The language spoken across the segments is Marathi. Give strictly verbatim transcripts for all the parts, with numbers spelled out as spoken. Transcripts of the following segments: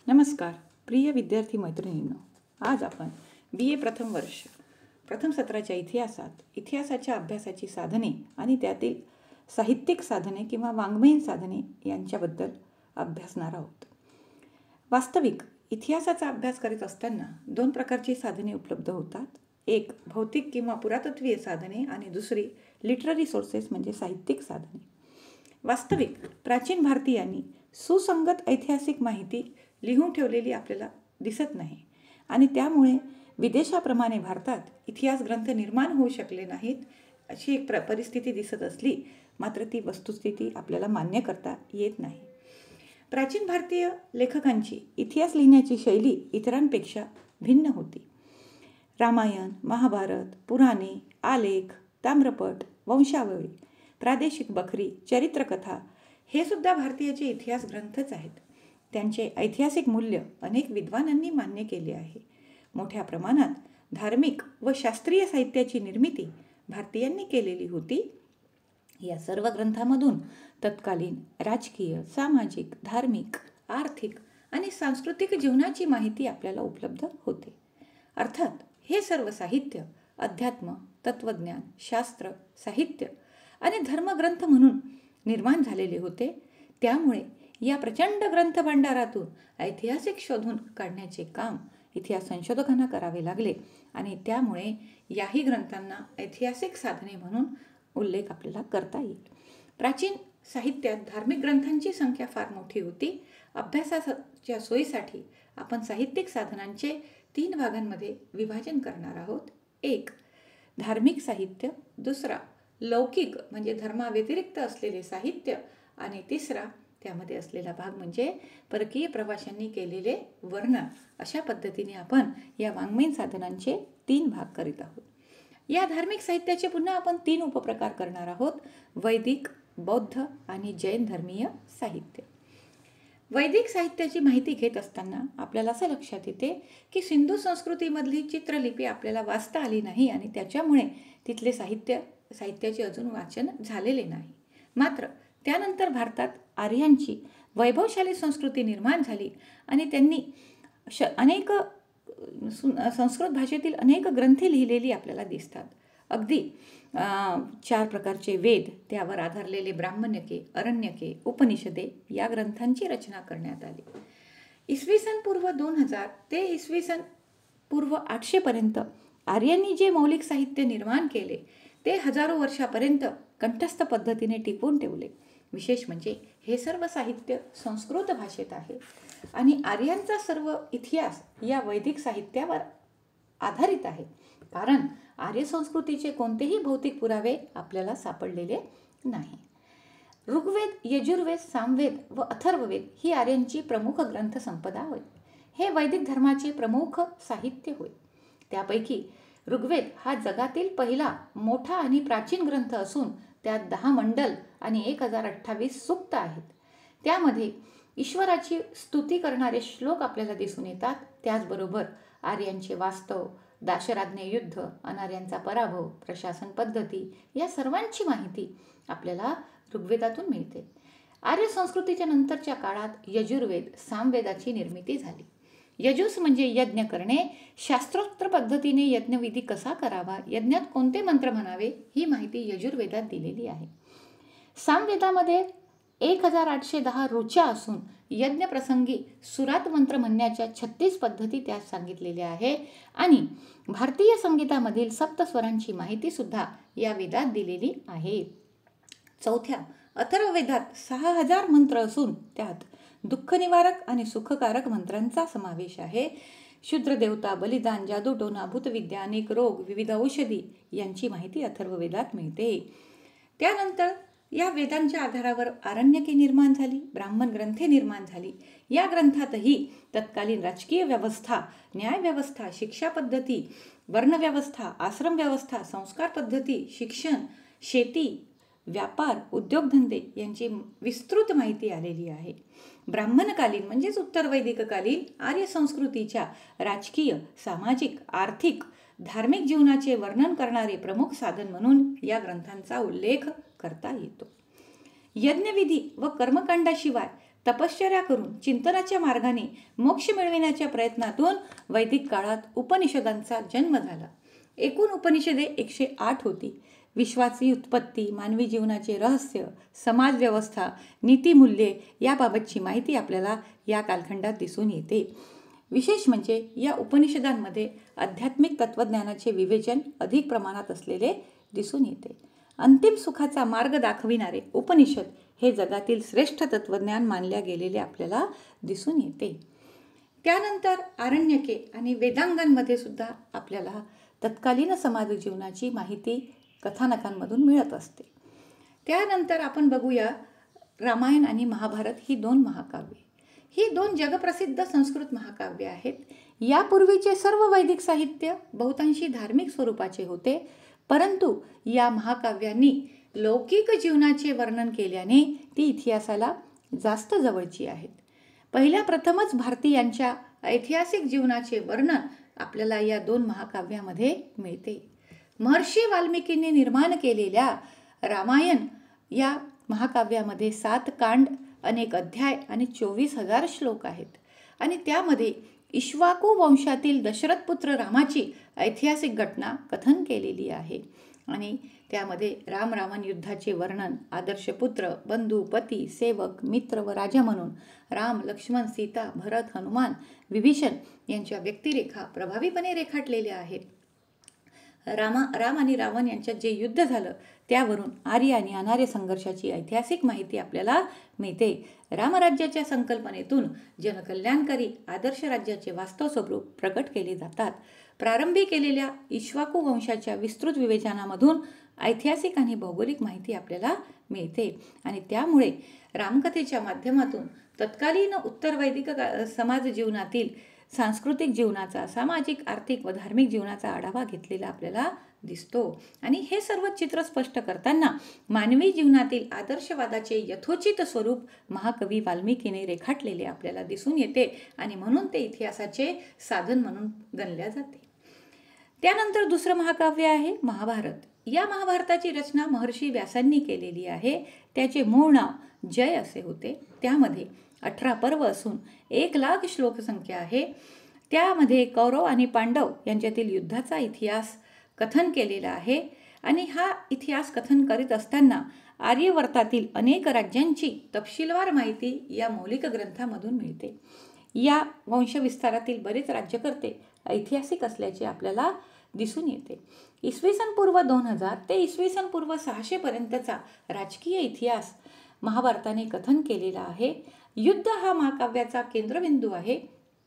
नमस्कार प्रिय विद्यार्थी मैत्रिणींनो, आज आपण बी ए प्रथम वर्ष प्रथम सत्राच्या इतिहासात इतिहासाच्या अभ्यासाची साधने आणि त्यातील साहित्यिक साधने किंवा वाङ्मयीन साधने यांच्याबद्दल अभ्यासणार आहोत. वास्तविक इतिहासाचा अभ्यास करीत असताना दोन प्रकारची साधने उपलब्ध होतात. एक भौतिक किंवा पुरातत्वीय साधने आणि दुसरी लिटररी सोर्सेस म्हणजे साहित्यिक साधने. वास्तविक प्राचीन भारतीयांनी सुसंगत ऐतिहासिक माहिती लिहून ठेवलेली आपल्याला दिसत नाही आणि त्यामुळे विदेशाप्रमाणे भारतात इतिहास ग्रंथ निर्माण होऊ शकले नाहीत अशी एक प्र परिस्थिती दिसत असली मात्र ती वस्तुस्थिती आपल्याला मान्य करता येत नाही. प्राचीन भारतीय लेखकांची इतिहास लिहिण्याची शैली इतरांपेक्षा भिन्न होती. रामायण, महाभारत, पुराणे, आलेख, ताम्रपट, वंशावळी, प्रादेशिक बखरी, चरित्रकथा हे सुद्धा भारतीयाचे इतिहास ग्रंथच आहेत. त्यांचे ऐतिहासिक मूल्य अनेक विद्वानांनी मान्य केले आहे. मोठ्या प्रमाणात धार्मिक व शास्त्रीय साहित्याची निर्मिती भारतीयांनी केलेली होती. या सर्व ग्रंथांमधून तत्कालीन राजकीय, सामाजिक, धार्मिक, आर्थिक आणि सांस्कृतिक जीवनाची माहिती आपल्याला उपलब्ध होते. अर्थात हे सर्व साहित्य अध्यात्म, तत्त्वज्ञान, शास्त्र, साहित्य आणि धर्मग्रंथ म्हणून निर्माण झालेले होते. त्यामुळे या प्रचंड ग्रंथभांडारातून ऐतिहासिक शोधून काढण्याचे काम इतिहास संशोधकांना करावे लागले आणि त्यामुळे याही ग्रंथांना ऐतिहासिक साधने म्हणून उल्लेख आपल्याला करता येईल. प्राचीन साहित्यात धार्मिक ग्रंथांची संख्या फार मोठी होती. अभ्यासाच्या सोयीसाठी आपण साहित्यिक साधनांचे तीन भागांमध्ये विभाजन करणार आहोत. एक धार्मिक साहित्य, दुसरा लौकिक म्हणजे धर्माव्यतिरिक्त असलेले साहित्य आणि तिसरा त्यामध्ये असलेला भाग म्हणजे परकीय प्रवाशांनी केलेले वर्णन. अशा पद्धतीने आपण या वाङ्मयीन साधनांचे तीन भाग करीत आहोत. या धार्मिक साहित्याचे पुन्हा आपण तीन उपप्रकार करणार आहोत: वैदिक, बौद्ध आणि जैन धर्मीय साहित्य. वैदिक साहित्याची माहिती घेत असताना आपल्याला असं लक्षात येते की सिंधू संस्कृतीमधली चित्रलिपी आपल्याला वाचता आली नाही आणि त्याच्यामुळे तिथले साहित्य साहित्याचे अजून वाचन झालेले नाही. मात्र त्यानंतर भारतात आर्यांची वैभवशाली संस्कृती निर्माण झाली आणि त्यांनी श अनेक संस्कृत भाषेतील अनेक ग्रंथे लिहिलेली आपल्याला दिसतात. अगदी चार प्रकारचे वेद, त्यावर आधारलेले ब्राह्मण्यके, अरण्यके, उपनिषदे या ग्रंथांची रचना करण्यात आली. इसवी सन पूर्व दोन हजार ते इसवी सन पूर्व आठशेपर्यंत आर्यांनी जे मौलिक साहित्य निर्माण केले ते हजारो वर्षापर्यंत कंठस्थ पद्धतीने टिकवून ठेवले. विशेष म्हणजे हे सर्व साहित्य संस्कृत भाषेत आहे आणि आर्यांचा सर्व इतिहास या वैदिक साहित्यावर आधारित आहे. कारण आर्य संस्कृतीचे कोणतेही भौतिक पुरावे आपल्याला सापडलेले नाही. ऋग्वेद, यजुर्वेद, सामवेद व अथर्ववेद ही आर्यांची प्रमुख ग्रंथसंपदा होय. हे वैदिक धर्माचे प्रमुख साहित्य होय. त्यापैकी ऋग्वेद हा जगातील पहिला मोठा आणि प्राचीन ग्रंथ असून त्यात दहा मंडल आणि एक हजार अठ्ठावीस सूक्त आहेत. त्यामध्ये ईश्वराची स्तुती करणारे श्लोक आपल्याला दिसून येतात. त्याचबरोबर आर्यांचे वास्तव, दाशराज्ञ युद्ध, अनार्यांचा पराभव, प्रशासन पद्धती या सर्वांची माहिती आपल्याला ऋग्वेदातून मिळते. आर्य संस्कृतीच्या नंतरच्या काळात यजुर्वेद, सामवेदाची निर्मिती झाली. यजुस म्हणजे यज्ञ करणे, शास्त्रोक्त पद्धतीने यज्ञविधी कसा करावा, यज्ञात कोणते मंत्र म्हणावे ही माहिती यजुर्वेदात दिलेली आहे. सामवेदामध्ये एक हजार आठशे दहा ऋचा असून यज्ञप्रसंगी सुरात मंत्र म्हणण्याच्या छत्तीस पद्धती त्यात सांगितलेल्या आहे आणि भारतीय संगीतामधील सप्तस्वरांची माहिती सुद्धा या वेदात दिलेली आहे. चौथ्या अथर्ववेदात सहा हजार मंत्र असून त्यात दुःखनिवारक आणि सुखकारक मंत्रांचा समावेश आहे. शूद्र देवता, बलिदान, जादूटोणा, भूतविद्या, अनेक रोग, विविध औषधी यांची माहिती अथर्ववेदात मिळते. त्यानंतर या वेदांच्या आधारावर आरण्यके निर्माण झाली, ब्राह्मण ग्रंथे निर्माण झाली. या ग्रंथातही तत्कालीन राजकीय व्यवस्था, न्यायव्यवस्था, शिक्षा पद्धती, वर्णव्यवस्था, आश्रम व्यवस्था, संस्कार पद्धती, शिक्षण, शेती, व्यापार, उद्योगधंदे यांची विस्तृत माहिती आलेली आहे. ब्राह्मणकालीन म्हणजेच उत्तर वैदिककालीन आर्य संस्कृतीच्या राजकीय, सामाजिक, आर्थिक, धार्मिक जीवनाचे वर्णन करणारे प्रमुख साधन म्हणून या ग्रंथांचा उल्लेख करता येतो. यज्ञविधी व कर्मकांडाशिवाय तपश्चर्या करून चिंतनाच्या मार्गाने मोक्ष मिळविण्याच्या प्रयत्नातून वैदिक काळात उपनिषदांचा जन्म झाला. एकूण उपनिषदे एकशे आठ होती. विश्वाची उत्पत्ती, मानवी जीवनाचे रहस्य, समाज व्यवस्था, नीतिमूल्ये याबाबतची माहिती आपल्याला या कालखंडात दिसून येते. विशेष म्हणजे या उपनिषदांमध्ये आध्यात्मिक तत्त्वज्ञानाचे विवेचन अधिक प्रमाणात असलेले दिसून येते. अंतिम सुखाचा मार्ग दाखविणारे उपनिषद हे जगातील श्रेष्ठ तत्त्वज्ञान मानल्या गेलेले आपल्याला दिसून येते. त्यानंतर आरण्यके आणि वेदांगांमध्ये सुद्धा आपल्याला तत्कालीन समाज जीवनाची माहिती कथानकांमधून मिळत असते. त्यानंतर आपण बघूया रामायण आणि महाभारत ही दोन महाकाव्ये. ही दोन जगप्रसिद्ध संस्कृत महाकाव्ये आहेत. यापूर्वीचे सर्व वैदिक साहित्य बहुतांशी धार्मिक स्वरूपाचे होते, परंतु या महाकाव्यांनी लौकिक जीवनाचे वर्णन केल्याने ती इतिहासाला जास्त जवळची आहेत. पहिल्या प्रथमच भारतीयांच्या ऐतिहासिक जीवनाचे वर्णन आपल्याला या दोन महाकाव्यामध्ये मिळते. महर्षी वाल्मिकींनी निर्माण केलेल्या रामायण या महाकाव्यामध्ये सात कांड, अनेक अध्याय आणि चोवीस हजार श्लोक आहेत. आणि त्यामध्ये इक्ष्वाकू वंशातील दशरथपुत्र रामाची ऐतिहासिक घटना कथन केलेली आहे. आणि त्यामध्ये राम रावण युद्धाचे वर्णन, आदर्श पुत्र, बंधू, पती, सेवक, मित्र व राजा म्हणून राम, लक्ष्मण, सीता, भरत, हनुमान, विभीषण यांच्या व्यक्तिरेखा प्रभावीपणे रेखाटलेल्या आहेत. रामा राम आणि रावण यांच्यात जे युद्ध झालं त्यावरून आर्य आणि अनार्य संघर्षाची ऐतिहासिक माहिती आपल्याला मिळते. रामराज्याच्या संकल्पनेतून जनकल्याणकारी आदर्श राज्याचे वास्तव स्वरूप प्रकट केले जातात. प्रारंभी केलेल्या इक्ष्वाकू वंशाच्या विस्तृत विवेचनामधून ऐतिहासिक आणि भौगोलिक माहिती आपल्याला मिळते. आणि त्यामुळे रामकथेच्या माध्यमातून तत्कालीन उत्तर वैदिक समाज जीवनातील सांस्कृतिक जीवनाचा, सामाजिक, आर्थिक व धार्मिक जीवनाचा आढावा घेतलेला आपल्याला दिसतो. आणि हे सर्व चित्र स्पष्ट करताना मानवी जीवनातील आदर्शवादाचे यथोचित स्वरूप महाकवी वाल्मिकीने रेखाटलेले आपल्याला दिसून येते आणि म्हणून ते इतिहासाचे साधन म्हणून गणल्या जाते. त्यानंतर दुसरं महाकाव्य आहे महाभारत. या महाभारताची रचना महर्षी व्यासांनी केलेली आहे. त्याचे मूळ नाव जय असे होते. त्यामध्ये अठरा पर्व असून एक लाख श्लोक संख्या आहे. त्यामध्ये कौरव आणि पांडव यांच्यातील युद्धाचा इतिहास कथन केलेला आहे. आणि हा इतिहास कथन करीत असताना आर्यवर्तातील अनेक राज्यांची तपशीलवार माहिती या मौलिक ग्रंथामधून मिळते. या वंशविस्तारातील बरेच राज्यकर्ते ऐतिहासिक असल्याचे आपल्याला दिसून येते. इसवी सन पूर्व दोन हजार ते इसवी सन पूर्व सहाशे पर्यंतचा राजकीय इतिहास महाभारताने कथन केलेला आहे. युद्ध हा महाकाव्याचा केंद्रबिंदू आहे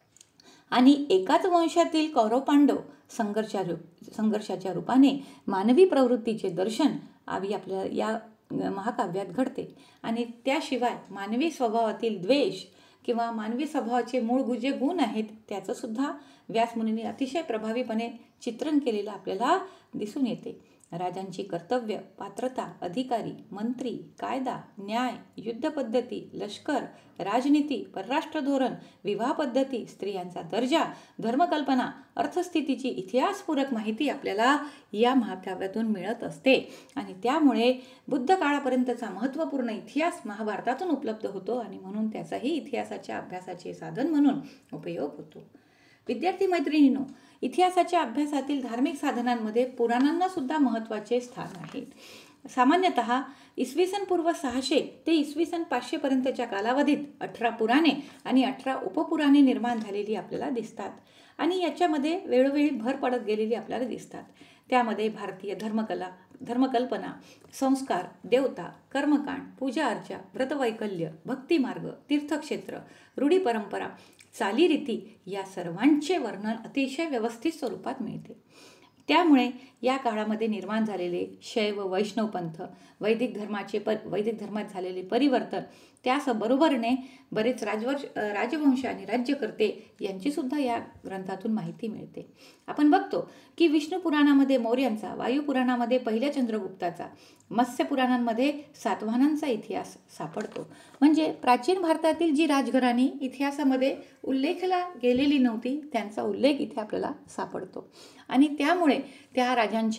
आणि एकाच वंशातील कौरव पांडव संघर्षा संघर्षाच्या रूपाने मानवी प्रवृत्तीचे दर्शन आवी आपल्या या महाकाव्यात घडते. आणि त्याशिवाय मानवी स्वभावातील द्वेष किंवा मानवी स्वभावाचे मूळ जे गुण आहेत त्याचं सुद्धा व्यासमुनींनी अतिशय प्रभावीपणे चित्रण केलेलं आपल्याला दिसून येते. राजांची कर्तव्य, पात्रता, अधिकारी, मंत्री, कायदा, न्याय, युद्धपद्धती, लष्कर, राजनीती, परराष्ट्र धोरण, विवाह पद्धती, स्त्रियांचा दर्जा, धर्मकल्पना, अर्थस्थितीची इतिहासपूरक माहिती आपल्याला या महाकाव्यातून मिळत असते. आणि त्यामुळे बुद्ध काळापर्यंतचा महत्त्वपूर्ण इतिहास महाभारतातून उपलब्ध होतो आणि म्हणून त्याचाही इतिहासाच्या अभ्यासाचे साधन म्हणून उपयोग होतो. विद्यार्थी मैत्रिणींनो, इतिहासाच्या अभ्यासातील धार्मिक साधनांमध्ये पुराणांना सुद्धा महत्त्वाचे स्थान आहे. सामान्यतः इसवी सन पूर्व सहाशे ते इसवी सन पाचशे पर्यंतच्या कालावधीत अठरा पुराणे आणि अठरा उपपुराणे निर्माण झालेली आपल्याला दिसतात आणि याच्यामध्ये वेळोवेळी भर पडत गेलेली आपल्याला दिसतात. त्यामध्ये भारतीय धर्मकला, धर्मकल्पना, संस्कार, देवता, कर्मकांड, पूजा अर्चा, व्रतवैकल्य, भक्तिमार्ग, तीर्थक्षेत्र, रूढी परंपरा, चालीरीती या सर्वांचे वर्णन अतिशय व्यवस्थित स्वरूपात मिळते. त्यामुळे या काळामध्ये निर्माण झालेले शैव वैष्णव पंथ, वैदिक धर्माचे प वैदिक धर्मात झालेले परिवर्तन, त्याचबरोबरने बरेच राजवर्ष राजवंश आणि राज्यकर्ते यांचीसुद्धा या ग्रंथातून माहिती मिळते. आपण बघतो की विष्णू पुराणामध्ये मौर्यांचा, वायू पुराणामध्ये पहिल्या चंद्रगुप्ताचा, मत्स्य पुराणांमध्ये सातवाहनांचा इतिहास सापडतो. म्हणजे प्राचीन भारतातील जी राजघराणी इतिहासामध्ये उल्लेखला गेलेली नव्हती त्यांचा उल्लेख इथे आपल्याला सापडतो. आणि त्यामुळे त्या राजांच्या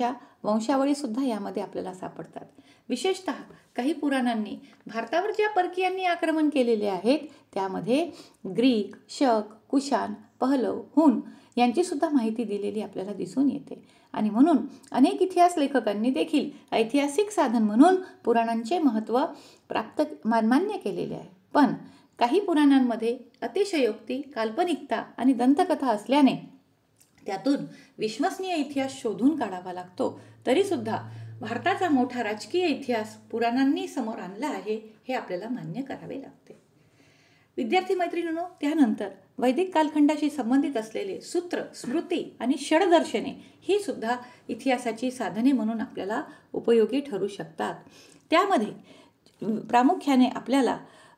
वंशावळीसुद्धा यामध्ये आपल्याला सापडतात. विशेषतः काही पुराणांनी भारतावर ज्या परकीयांनी आक्रमण केलेले आहेत त्यामध्ये ग्रीक, शक, कुशाण, पहलव, हुन यांचीसुद्धा माहिती दिलेली आपल्याला दिसून येते. आणि म्हणून अनेक इतिहास लेखकांनी देखील ऐतिहासिक साधन म्हणून पुराणांचे महत्त्व प्राप्त मान्य केलेले आहे. पण काही पुराणांमध्ये अतिशयोक्ती, काल्पनिकता आणि दंतकथा असल्याने त्यातून विश्वसनीय इतिहास शोधून काढावा लागतो. तरीसुद्धा भारताचा मोठा राजकीय इतिहास पुराणांनी समोर आणला आहे हे आपल्याला मान्य करावे लागते. विद्यार्थी मैत्रिणींनो, त्यानंतर वैदिक कालखंडाशी संबंधित असलेले सूत्र, स्मृती आणि षडदर्शने ही सुद्धा इतिहासाची साधने म्हणून आपल्याला उपयोगी ठरू शकतात. त्यामध्ये प्रामुख्याने आपल्याला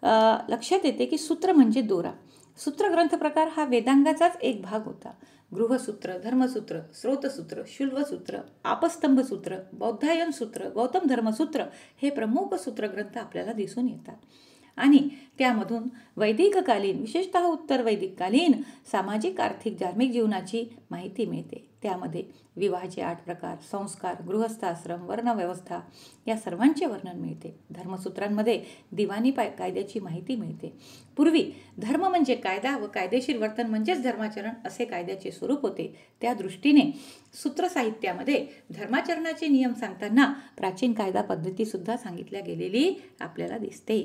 लक्षात येते की सूत्र म्हणजे दोरा. सूत्र ग्रंथ प्रकार हा वेदांगाचाच एक भाग होता. गृहसूत्र, धर्मसूत्र, स्रोतसूत्र, शुल्वसूत्र, आपस्तंभ सूत्र, बौद्धायन सूत्र, गौतम धर्मसूत्र हे प्रमुख सूत्रग्रंथ आपल्याला दिसून येतात. आणि त्यामधून वैदिककालीन, विशेषतः उत्तर वैदिककालीन सामाजिक, आर्थिक, धार्मिक जीवनाची माहिती मिळते. त्यामध्ये विवाहाचे आठ प्रकार, संस्कार, गृहस्थाश्रम, वर्णव्यवस्था या सर्वांचे वर्णन मिळते. धर्मसूत्रांमध्ये दिवाणी कायद्याची माहिती मिळते. पूर्वी धर्म म्हणजे कायदा व कायदेशीर वर्तन म्हणजेच धर्माचरण असे कायद्याचे स्वरूप होते. त्या दृष्टीने सूत्र साहित्यामध्ये धर्माचरणाचे नियम सांगताना प्राचीन कायदा पद्धतीसुद्धा सांगितल्या गेलेली आपल्याला दिसते.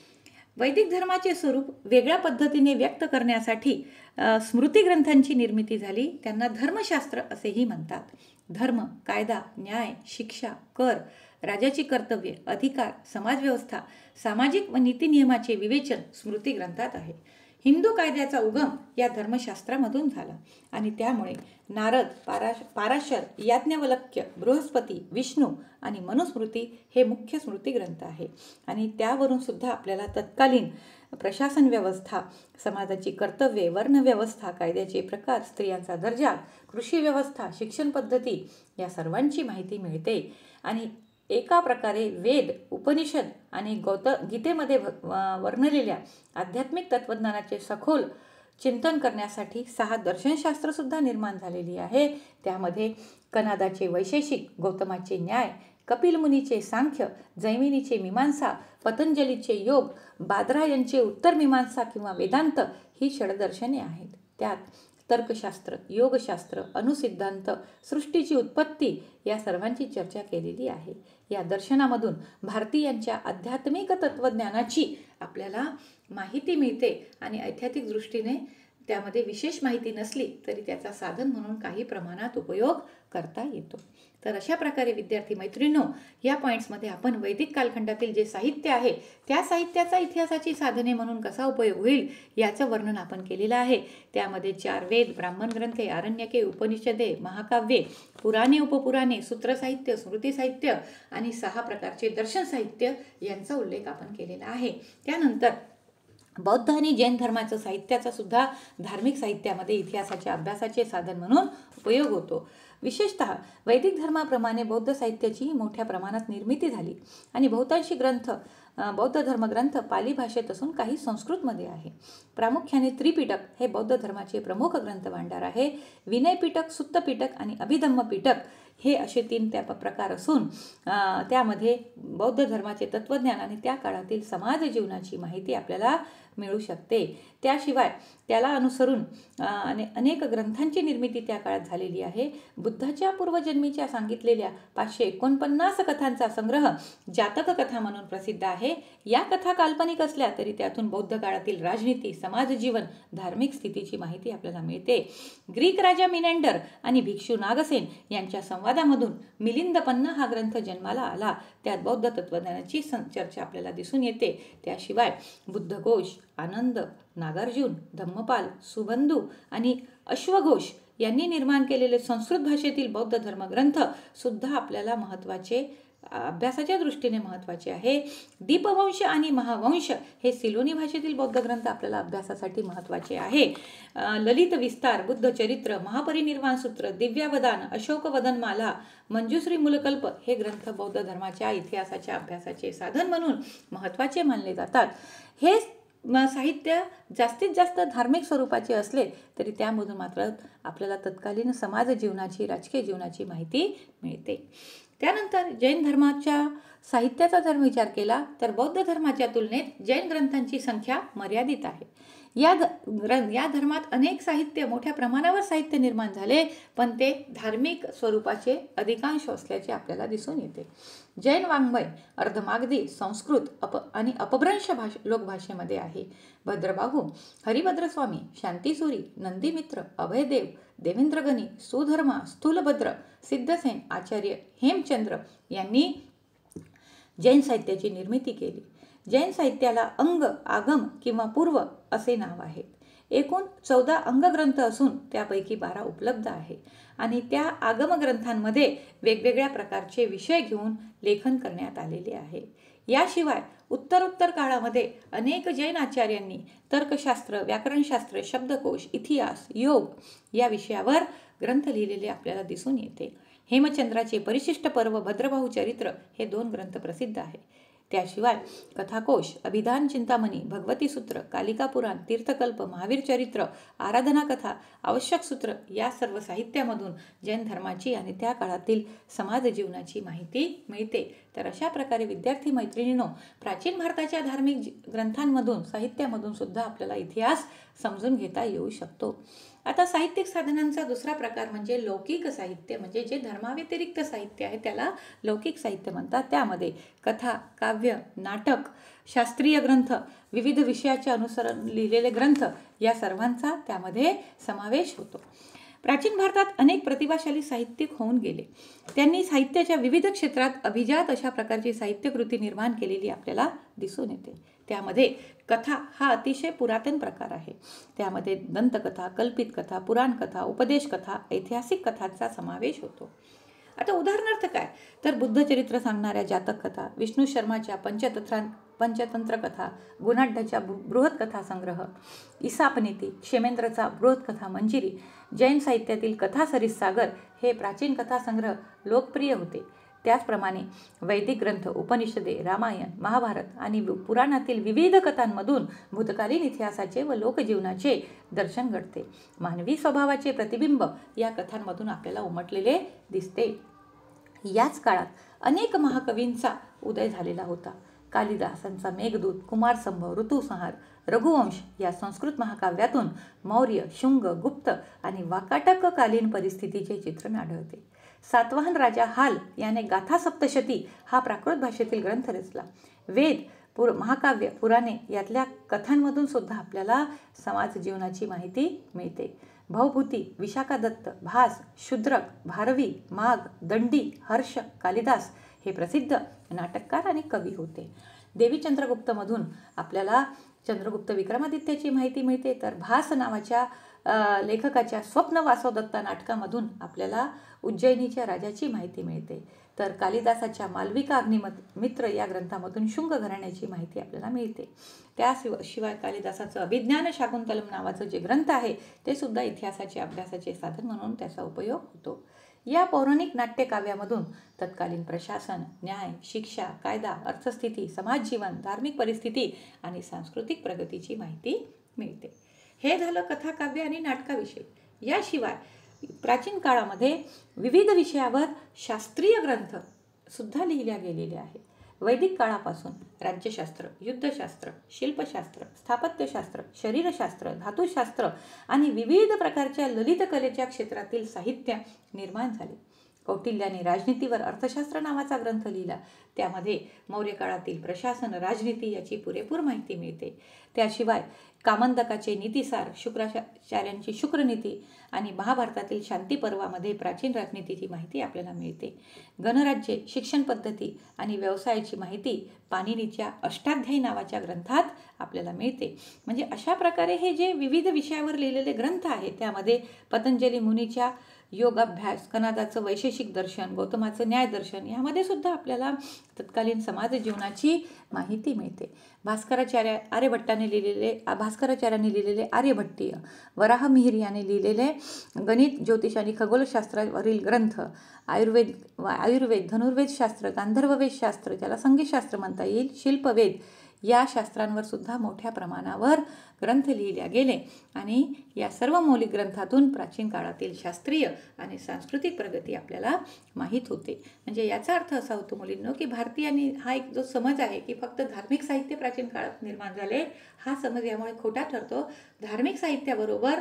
वैदिक धर्माचे स्वरूप वेगळ्या पद्धतीने व्यक्त करण्यासाठी स्मृती ग्रंथांची निर्मिती झाली. त्यांना धर्मशास्त्र असेही म्हणतात. धर्म, कायदा, न्याय, शिक्षा, कर, राजाची कर्तव्ये, अधिकार, समाजव्यवस्था, सामाजिक व नीतिनियमाचे विवेचन स्मृती ग्रंथात आहे. हिंदू कायद्याचा उगम या धर्मशास्त्रामधून झाला आणि त्यामुळे नारद, पाराश पाराशर, याज्ञवल्क्य, बृहस्पती, विष्णू आणि मनुस्मृती हे मुख्य स्मृती ग्रंथ आहे. आणि त्यावरून सुद्धा आपल्याला तत्कालीन प्रशासन व्यवस्था, समाजाची कर्तव्ये, वर्णव्यवस्था, कायद्याचे प्रकार, स्त्रियांचा दर्जा, कृषी व्यवस्था, शिक्षण पद्धती या सर्वांची माहिती मिळते. आणि एका प्रकारे वेद, उपनिषद आणि गौत गीतेमध्ये वर्णलेल्या आध्यात्मिक तत्त्वज्ञानाचे सखोल चिंतन करण्यासाठी सहा दर्शनशास्त्रसुद्धा निर्माण झालेली आहे. त्यामध्ये कनादाचे वैशेषिक, गौतमाचे न्याय, कपिल मुनीचे सांख्य, जैमिनीचे मीमांसा, पतंजलीचे योग, बादरायणचे उत्तर मीमांसा किंवा वेदांत ही षडदर्शने आहेत. त्यात तर्कशास्त्र, योगशास्त्र, अनुसिद्धांत, सृष्टीची उत्पत्ती या सर्वांची चर्चा केलेली आहे. या दर्शनामधून भारतीयांच्या आध्यात्मिक तत्त्वज्ञानाची आपल्याला माहिती मिळते आणि ऐतिहासिक दृष्टीने त्यामध्ये विशेष माहिती नसली तरी त्याचा साधन म्हणून काही प्रमाणात उपयोग करता येतो. तर अशा प्रकारे विद्यार्थी मैत्रिणींनो, या पॉईंट्समध्ये आपण वैदिक कालखंडातील जे साहित्य आहे त्या साहित्याचा इतिहासाची साधने म्हणून कसा उपयोग होईल याचं वर्णन आपण केलेलं आहे. त्यामध्ये चार वेद, ब्राह्मण ग्रंथे, आरण्यके, उपनिषदे, महाकाव्ये, पुराणे, उपपुराणे, सूत्रसाहित्य, स्मृती साहित्य आणि सहा प्रकारचे दर्शन साहित्य यांचा उल्लेख आपण केलेला आहे. त्यानंतर बौद्ध आणि जैन धर्माचं साहित्याचा सुद्धा धार्मिक साहित्यामध्ये इतिहासाच्या अभ्यासाचे साधन म्हणून उपयोग होतो. विशेषतः वैदिक धर्माप्रमाणे बौद्ध साहित्याची मोठ्या प्रमाणात निर्मिती झाली आणि बहुतांशी ग्रंथ बौद्ध धर्मग्रंथ पाली भाषेत असून काही संस्कृतमध्ये आहे. प्रामुख्याने त्रिपिटक हे बौद्ध धर्माचे प्रमुख ग्रंथ भांडार आहे. विनयपिटक, सुत्तपिटक आणि अभिधम्मपिटक हे असे तीन त्या प्रकार असून त्यामध्ये बौद्ध धर्माचे तत्त्वज्ञान आणि त्या काळातील समाज जीवनाची माहिती आपल्याला मिळू शकते. त्याशिवाय त्याला अनुसरून अनेक ग्रंथांची निर्मिती त्या काळात झालेली आहे. बुद्धाच्या पूर्वजन्मीच्या सांगितलेल्या पाचशे एकोणपन्नास कथांचा संग्रह जातक कथा म्हणून प्रसिद्ध आहे. या कथा काल्पनिक असल्या तरी त्यातून बौद्ध काळातील राजनीती, समाजजीवन, धार्मिक स्थितीची माहिती आपल्याला मिळते. ग्रीक राजा मिनेंडर आणि भिक्षू नागसेन यांच्या संवादामधून मिलिंदपन्न हा ग्रंथ जन्माला आला. त्यात बौद्ध तत्त्वज्ञानाची चर्चा आपल्याला दिसून येते. त्याशिवाय बुद्धघोष, आनंद, नागार्जुन, धम्मपाल, सुबंधू आणि अश्वघोष यांनी निर्माण केलेले संस्कृत भाषेतील बौद्ध धर्मग्रंथ सुद्धा आपल्याला महत्त्वाचे, अभ्यासाच्या दृष्टीने महत्त्वाचे आहे. दीपवंश आणि महावंश हे सिलोनी भाषेतील बौद्ध ग्रंथ आपल्याला अभ्यासासाठी महत्त्वाचे आहे. ललित विस्तार, बुद्ध चरित्र, महापरिनिर्वाण सूत्र, दिव्यावदान, अशोकवदनमाला, मंजुश्री मूलकल्प हे ग्रंथ बौद्ध धर्माच्या इतिहासाच्या अभ्यासाचे साधन म्हणून महत्त्वाचे मानले जातात. हे म साहित्य जास्तीत जास्त धार्मिक स्वरूपाचे असले तरी त्यामधून मात्र आपल्याला तत्कालीन समाज जीवनाची, राजकीय जीवनाची माहिती मिळते. त्यानंतर जैन धर्माच्या साहित्याचा जर विचार केला तर बौद्ध धर्माच्या तुलनेत जैन ग्रंथांची संख्या मर्यादित आहे. या ध या धर्मात अनेक साहित्य, मोठ्या प्रमाणावर साहित्य निर्माण झाले, पण ते धार्मिक स्वरूपाचे अधिकांश असल्याचे आपल्याला दिसून येते. जैन वाङ्मय अर्धमागधी, संस्कृत अप आणि अपभ्रंश भाष लोकभाषेमध्ये आहे. भद्रबाहू, हरिभद्रस्वामी, शांतिसूरी, नंदीमित्र, अभयदेव, देवेंद्रगनी, सुधर्मा, स्थूलभद्र, सिद्धसेन, आचार्य हेमचंद्र यांनी जैन साहित्याची निर्मिती केली. जैन साहित्याला अंग, आगम किंवा पूर्व असे नाव आहे. एकूण चौदा अंगग्रंथ असून त्यापैकी बारा उपलब्ध आहे आणि त्या आगमग्रंथांमध्ये वेगवेगळ्या प्रकारचे विषय घेऊन लेखन करण्यात आलेले आहे. याशिवाय उत्तरोत्तर काळामध्ये अनेक जैन आचार्यांनी तर्कशास्त्र, व्याकरणशास्त्र, शब्दकोश, इतिहास, योग या विषयावर ग्रंथ लिहिलेले आपल्याला दिसून येते. हेमचंद्राचे परिशिष्ट पर्व, भद्रबाहू चरित्र हे दोन ग्रंथ प्रसिद्ध आहे. त्याशिवाय कथाकोश, अभिधान चिंतामणी, भगवती सूत्र, कालिका पुराण, तीर्थकल्प, महावीर चरित्र, आराधना कथा, आवश्यक सूत्र या सर्व साहित्यामधून जैन धर्माची आणि त्या काळातील समाज जीवनाची माहिती मिळते. तर अशा प्रकारे विद्यार्थी मैत्रिणींनो, प्राचीन भारताच्या धार्मिक ग्रंथांमधून, साहित्यामधून सुद्धा आपल्याला इतिहास समजून घेता येऊ शकतो. आता साहित्यिक साधनांचा दुसरा प्रकार म्हणजे लौकिक साहित्य, म्हणजे जे धर्माव्यतिरिक्त साहित्य आहे त्याला लौकिक साहित्य म्हणतात. त्यामध्ये कथा, काव्य, नाटक, शास्त्रीय ग्रंथ, विविध विषयाच्या अनुसरण लिहिलेले ग्रंथ या सर्वांचा त्यामध्ये समावेश होतो. प्राचीन भारतात अनेक प्रतिभाशाली साहित्यिक होऊन गेले. त्यांनी साहित्याच्या विविध क्षेत्रात अभिजात अशा प्रकारची साहित्यकृती निर्माण केलेली आपल्याला दिसून येते. त्यामध्ये कथा हा अतिशय पुरातन प्रकार आहे. त्यामध्ये दंतकथा, कल्पित कथा, पुराण कथा, उपदेश कथा, ऐतिहासिक कथांचा समावेश होतो. आता उदाहरणार्थ काय तर बुद्धचरित्र सांगणाऱ्या जातक कथा, विष्णू शर्माच्या पंचतंत्रा पंचतंत्र कथा, गुणाढ्याच्या बृहत कथा संग्रह, ईसापनीती, क्षेमेंद्रचा बृहत कथा मंजिरी, जैन साहित्यातील कथा सरित्सागर हे प्राचीन कथा संग्रह लोकप्रिय होते. त्याचप्रमाणे वैदिक ग्रंथ, उपनिषदे, रामायण, महाभारत आणि पुराणातील विविध कथांमधून भूतकालीन इतिहासाचे व लोकजीवनाचे दर्शन घडते. मानवी स्वभावाचे प्रतिबिंब या कथांमधून आपल्याला उमटलेले दिसते. याच काळात अनेक महाकवींचा उदय झालेला होता. कालिदासांचा मेघदूत, कुमारसंभव, ऋतुसंहार, रघुवंश या संस्कृत महाकाव्यातून मौर्य, शुंग, गुप्त आणि वाकाटककालीन परिस्थितीचे चित्रण आढळते. सातवाहन राजा हाल याने गाथा सप्तशती हा प्राकृत भाषेतील ग्रंथ रचला. वेद, पुर महाकाव्य, पुराणे यातल्या कथांमधून सुद्धा आपल्याला समाज जीवनाची माहिती मिळते. भवभूती, विशाखादत्त, भास, शूद्रक, भारवी, माघ, दंडी, हर्ष, कालिदास हे प्रसिद्ध नाटककार आणि कवी होते. देवी चंद्रगुप्तमधून आपल्याला चंद्रगुप्त विक्रमादित्याची माहिती मिळते. तर भास नावाच्या लेखकाच्या स्वप्न वासवदत्ता नाटकामधून आपल्याला उज्जैनीच्या राजाची माहिती मिळते. तर कालिदासाच्या मालविका अग्निमत मित्र या ग्रंथामधून शुंग घराण्याची माहिती आपल्याला मिळते. त्याशिवाय कालिदासाचं अभिज्ञान शाकुंतलम नावाचं जे ग्रंथ आहे ते सुद्धा इतिहासाचे अभ्यासाचे साधन म्हणून त्याचा उपयोग होतो. या पौराणिक नाट्यकाव्यामधून तत्कालीन प्रशासन, न्याय, शिक्षा, कायदा, अर्थस्थिती, समाजजीवन, धार्मिक परिस्थिती आणि सांस्कृतिक प्रगतीची माहिती मिळते. हे झालं कथा, काव्य आणि नाटकाविषयी. याशिवाय प्राचीन काळामध्ये विविध विषयावर शास्त्रीय ग्रंथ सुद्धा लिहिल्या गेलेले आहेत. वैदिक काळापासून राज्यशास्त्र, युद्धशास्त्र, शिल्पशास्त्र, स्थापत्यशास्त्र, शरीरशास्त्र, धातुशास्त्र आणि विविध प्रकारच्या ललित कलेच्या क्षेत्रातील साहित्य निर्माण झाले. कौटिल्याने राजनीतीवर अर्थशास्त्र नावाचा ग्रंथ लिहिला. त्यामध्ये मौर्य काळातील प्रशासन, राजनीती याची पुरेपूर माहिती मिळते. त्याशिवाय कामंदकाचे नीतिसार, शुक्राचार्यांची शुक्रनीती आणि महाभारतातील शांती पर्वामध्ये प्राचीन राजनीतीची माहिती आपल्याला मिळते. गणराज्ये, शिक्षण पद्धती आणि व्यवसायाची माहिती पाणिनीच्या अष्टाध्यायी नावाच्या ग्रंथात आपल्याला मिळते. म्हणजे अशा प्रकारे हे जे विविध विषयावर लिहिलेले ग्रंथ आहेत त्यामध्ये पतंजली मुनीच्या योगाभ्यास, कनादाचं वैशेषिक दर्शन, गौतमाचं न्यायदर्शन यामध्ये सुद्धा आपल्याला तत्कालीन समाज जीवनाची माहिती मिळते. भास्कराचार्य आर्यभट्टाने लिहिलेले भास्कराचार्यांनी लिहिलेले आर्यभट्टीय, वराह मिहिर याने लिहिलेले गणित, ज्योतिष आणि खगोलशास्त्रावरील ग्रंथ, आयुर्वेद आयुर्वेद धनुर्वेदशास्त्र, गांधर्ववेदशास्त्र ज्याला संगीतशास्त्र म्हणता येईल, शिल्पवेद या शास्त्रांवर सुद्धा मोठ्या प्रमाणावर ग्रंथ लिहिले गेले आणि या सर्व मौलिक ग्रंथातून प्राचीन काळातील शास्त्रीय आणि सांस्कृतिक प्रगती आपल्याला माहीत होते. म्हणजे याचा अर्थ असा होतो मुलींनो की भारतीयांनी हा एक जो समज आहे की फक्त धार्मिक साहित्य प्राचीन काळात निर्माण झाले, हा समज यामुळे खोटा ठरतो. धार्मिक साहित्याबरोबर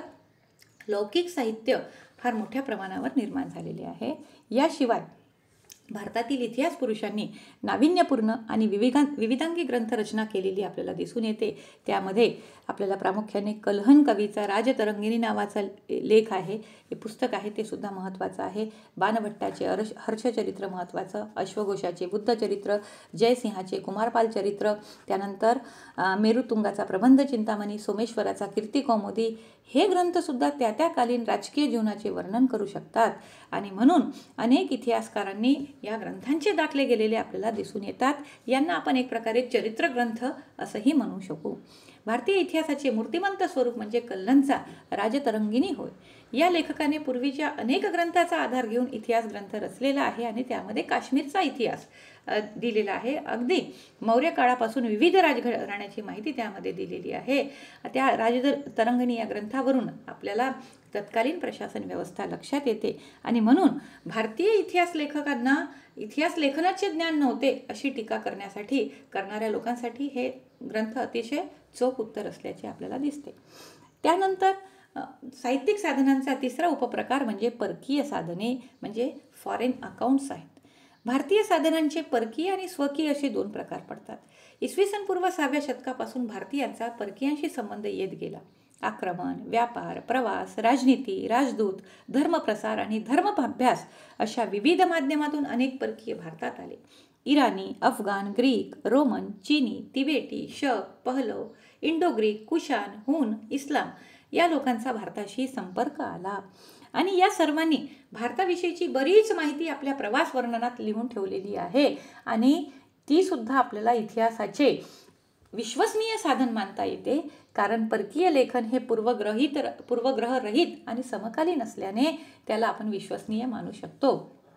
लौकिक साहित्य फार मोठ्या प्रमाणावर निर्माण झालेले आहे. याशिवाय भारतातील इतिहास पुरुषांनी नाविन्यपूर्ण आणि विविधा विविधांगी ग्रंथरचना केलेली आपल्याला दिसून येते. त्यामध्ये आपल्याला प्रामुख्याने कल्हण कवीचा राजतरंगिणी नावाचा लेख आहे, हे पुस्तक आहे, ते सुद्धा महत्त्वाचं आहे. बाणभट्टाचे हर्ष हर्षचरित्र महत्त्वाचं, अश्वघोषाचे बुद्धचरित्र, जयसिंहाचे कुमारपाल चरित्र, त्यानंतर मेरुतुंगाचा प्रबंध चिंतामणी, सोमेश्वराचा कीर्तिकौमुदी, हे ग्रंथसुद्धा त्या त्या कालीन राजकीय जीवनाचे वर्णन करू शकतात. आणि म्हणून अनेक इतिहासकारांनी या ग्रंथांचे दाखले गेलेले आपल्याला दिसून येतात. यांना आपण एक प्रकारे चरित्र ग्रंथ असंही म्हणू शकू. भारतीय इतिहासाचे मूर्तिमंत स्वरूप म्हणजे कल्हणचा राजतरंगिणी होय. या लेखकाने पूर्वीच्या अनेक ग्रंथाचा आधार घेऊन इतिहास ग्रंथ रचलेला आहे आणि त्यामध्ये काश्मीरचा इतिहास दिलेला आहे. अगदी मौर्य काळापासून विविध राजघराण्याची माहिती त्यामध्ये दिलेली आहे. त्या राजतरंगिणी या ग्रंथावरून आपल्याला तत्कालीन प्रशासन व्यवस्था लक्षात येते. आणि म्हणून भारतीय इतिहास लेखकांना इतिहास लेखनाचे ज्ञान नव्हते अशी टीका करण्यासाठी करणाऱ्या लोकांसाठी हे ग्रंथ अतिशय चोख उत्तर असल्याचे आपल्याला दिसते. त्यानंतर साहित्यिक साधनांचा तिसरा उपप्रकार म्हणजे परकीय साधने म्हणजे फॉरेन अकाउंट्स आहेत. भारतीय साधनांचे परकीय आणि स्वकीय असे दोन प्रकार पडतात. इसवी सन पूर्व सहाव्या शतकापासून भारतीयांचा परकीयांशी संबंध येत गेला. आक्रमण, व्यापार, प्रवास, राजनीती, राजदूत, धर्मप्रसार आणि धर्माभ्यास अशा विविध माध्यमातून अनेक परकीय भारतात आले. इराणी, अफगाण, ग्रीक, रोमन, चीनी, तिबेटी, शक, पहलव, इंडो ग्रीक, कुशाण, हून, इस्लाम या लोकांचा भारताशी संपर्क आला आणि या सर्वांनी भारताविषयीची बरीच माहिती आपल्या प्रवास वर्णनात लिहून ठेवलेली आहे आणि ती सुद्धा आपल्याला इतिहासाचे विश्वसनीय साधन मानता येते. कारण परकीय लेखन हे पूर्वग्रहित पूर्वग्रहरहित आणि समकालीन असल्याने त्याला आपण विश्वसनीय मानू शकतो.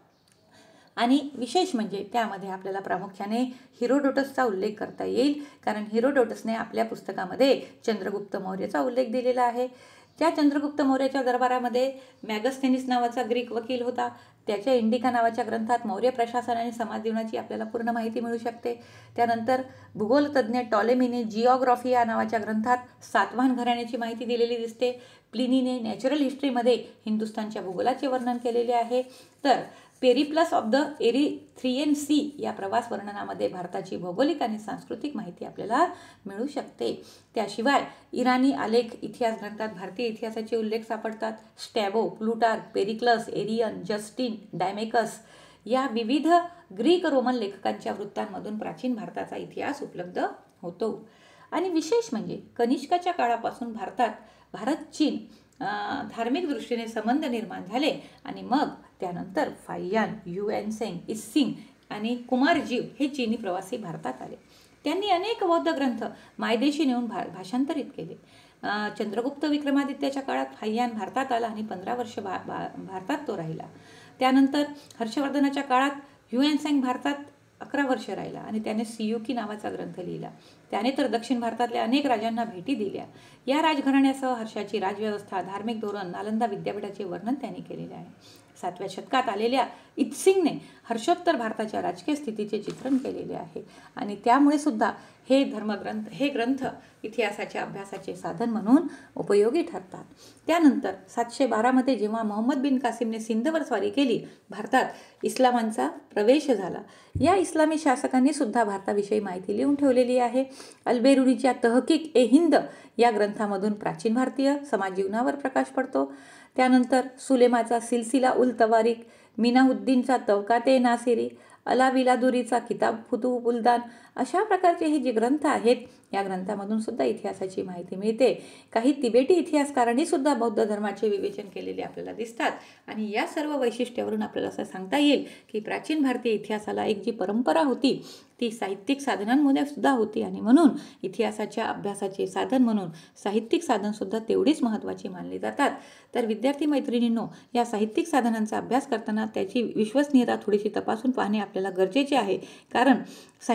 आणि विशेष म्हणजे त्यामध्ये आपल्याला प्रामुख्याने हिरोडोटसचा उल्लेख करता येईल. कारण हिरोडोटसने आपल्या पुस्तकामध्ये चंद्रगुप्त मौर्याचा उल्लेख दिलेला आहे. त्या चंद्रगुप्त मौर्याच्या दरबारामध्ये मॅगस्थेनिस नावाचा ग्रीक वकील होता. त्याच्या इंडिका नावाच्या ग्रंथात मौर्य प्रशासन आणि समाज जीवनाची आपल्याला पूर्ण माहिती मिळू शकते. त्यानंतर भूगोलतज्ञ टॉलेमीने जिओग्राफी या नावाच्या ग्रंथात सातवाहन घराण्याची माहिती दिलेली दिसते. प्लिनीने नॅचरल हिस्ट्रीमध्ये हिंदुस्थानच्या भूगोलाचे वर्णन केलेले आहे. तर Periplus of the Erythraean Sea या प्रवास वर्णनामध्ये भारताची भौगोलिक आणि सांस्कृतिक माहिती आपल्याला मिळू शकते. त्याशिवाय इराणी आलेख इतिहास ग्रंथात भारतीय इतिहासाचे उल्लेख सापडतात. Strabo, Plutarch, Pericles, Arrian, Justin, Deimachus या विविध ग्रीक रोमन लेखकांच्या वृत्तांमधून प्राचीन भारताचा इतिहास उपलब्ध होतो. आणि विशेष म्हणजे कनिष्काच्या काळापासून भारतात भारत चीन धार्मिक दृष्टीने संबंध निर्माण झाले आणि मग त्यानंतर फाहियान, युएनसेंग, इस्सिंग आणि कुमारजीव हे चीनी प्रवासी भारतात आले. त्यांनी अनेक बौद्ध ग्रंथ मायदेशी नेऊन भा भाषांतरित केले. चंद्रगुप्त विक्रमादित्याच्या काळात फाहियान भारतात आला आणि पंधरा वर्ष भा भा भारतात तो राहिला. त्यानंतर हर्षवर्धनाच्या काळात युएनसेंग भारतात अकरा वर्ष राहिला आणि त्याने सियुकी नावाचा ग्रंथ लिहिला. त्याने तर दक्षिण भारतातल्या अनेक राजांना भेटी दिल्या. या राजघराण्यासह हर्षाची राजव्यवस्था, धार्मिक धोरण, नालंदा विद्यापीठाचे वर्णन त्यांनी केलेले आहे. सातव्या शतकात आलेल्या इत्सिंगने हर्षोत्तर भारताच्या राजकीय स्थितीचे चित्रण केलेले आहे आणि त्यामुळे सुद्धा हे धर्मग्रंथ हे ग्रंथ इतिहासाच्या अभ्यासाचे साधन म्हणून उपयोगी ठरतात. त्यानंतर सातशे बारामध्ये जेव्हा मोहम्मद बिन कासिमने सिंधवर स्वारी केली, भारतात इस्लामांचा प्रवेश झाला. या इस्लामी शासकांनी सुद्धा भारताविषयी माहिती लिहून ठेवलेली आहे. अल्बेरुनीच्या तहकीक ए हिंद या ग्रंथामधून प्राचीन भारतीय समाज जीवनावर प्रकाश पडतो. त्यानंतर सुलेमाचा सिलसिला उल तवारीक, मिनाउद्दीनचा तवकाते नासिरी, अलाविलादुरीचा किताब फुतुह बुलदान अशा प्रकारचे हे जे ग्रंथ आहेत या ग्रंथामधून सुद्धा इतिहासाची माहिती मिळते. काही तिबेटी इतिहासकारांनी सुद्धा बौद्ध धर्माचे विवेचन केलेले आपल्याला दिसतात आणि या सर्व वैशिष्ट्यावरून आपल्याला असं सांगता येईल की प्राचीन भारतीय इतिहासाला एक जी परंपरा होती ती साहित्यिक साधनांमध्ये सुद्धा होती आणि म्हणून इतिहासाच्या अभ्यासाचे साधन म्हणून साहित्यिक साधनसुद्धा तेवढीच महत्त्वाची मानली जातात. तर विद्यार्थी मैत्रिणींनो, या साहित्यिक साधनांचा अभ्यास करताना त्याची विश्वसनीयता थोडीशी तपासून पाहणे आपल्याला गरजेचे आहे. कारण साहित्यिक सा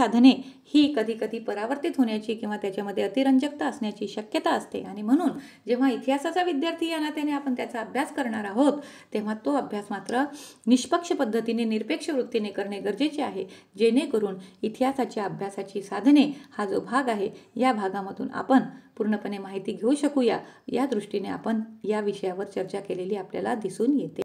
साधने ही कधी कधी परावर्तित होण्याची किंवा त्याच्यामध्ये अतिरंजकता असण्याची शक्यता असते आणि म्हणून जेव्हा इतिहासाचा विद्यार्थी या नात्याने आपण त्याचा अभ्यास करणार आहोत तेव्हा तो अभ्यास मात्र निष्पक्ष पद्धतीने निरपेक्ष वृत्तीने करणे गरजेचे आहे, जेणेकरून इतिहासाच्या अभ्यासाची साधने हा जो भाग आहे या भागामधून आपण पूर्णपणे माहिती घेऊ शकूया. या दृष्टीने आपण या विषयावर चर्चा केलेली आपल्याला दिसून येते.